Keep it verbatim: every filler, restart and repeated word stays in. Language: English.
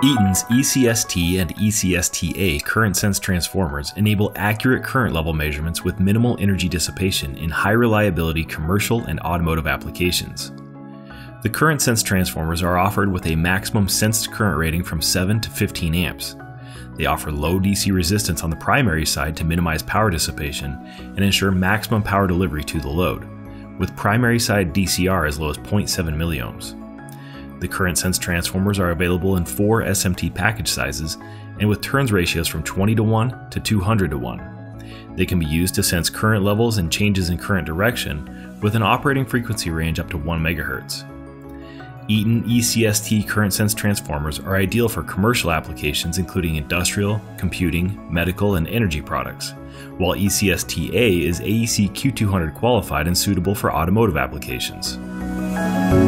Eaton's E C S T and E C S T A current sense transformers enable accurate current level measurements with minimal energy dissipation in high reliability commercial and automotive applications. The current sense transformers are offered with a maximum sensed current rating from seven to fifteen amps. They offer low D C resistance on the primary side to minimize power dissipation and ensure maximum power delivery to the load, with primary side D C R as low as zero point seven milliohms. The current sense transformers are available in four S M T package sizes and with turns ratios from twenty to one to two hundred to one. They can be used to sense current levels and changes in current direction with an operating frequency range up to one megahertz. Eaton E C S T current sense transformers are ideal for commercial applications including industrial, computing, medical, and energy products, while E C S T A is A E C Q two hundred qualified and suitable for automotive applications.